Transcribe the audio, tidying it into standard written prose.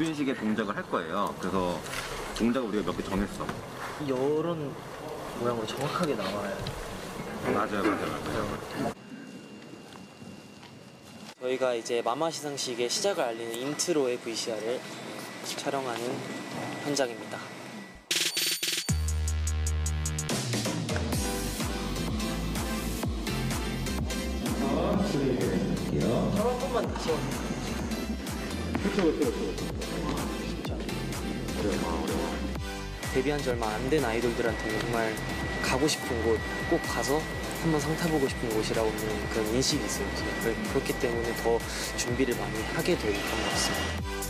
이런 식의 동작을 할 거예요. 그래서 동작을 우리가 몇 개 정했어. 이런 모양으로 정확하게 나와요. 맞아요. 저희가 이제 마마 시상식의 시작을 알리는 인트로의 VCR을 촬영하는 현장입니다. 한 번만 다시 그렇죠. 진짜 어려워. 데뷔한 지 얼마 안 된 아이돌들한테는 정말 가고 싶은 곳, 꼭 가서 한번 상 타보고 싶은 곳이라고는 그런 인식이 있어요. 그렇기 때문에 더 준비를 많이 하게 되는 것 같습니다.